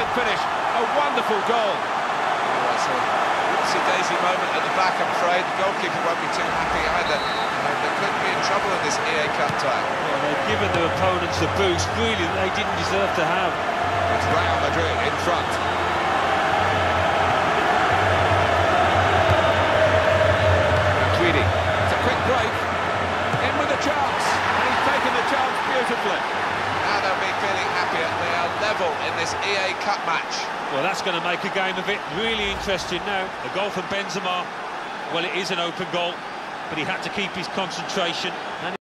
finish. A wonderful goal. Oh, it's a whoopsie-daisy moment at the back, I'm afraid. The goalkeeper won't be too happy either. They could be in trouble in this EA Cup tie. Well, they've given their opponents a boost, really, that they didn't deserve to have. It's Real Madrid in front. Tweedy. It's a quick break. In with a chance. And he's taken the chance beautifully. Now they'll be feeling happier. They are level in this EA Cup match. Well, that's going to make a game of it. Really interesting now. The goal from Benzema, well, it is an open goal, but he had to keep his concentration. And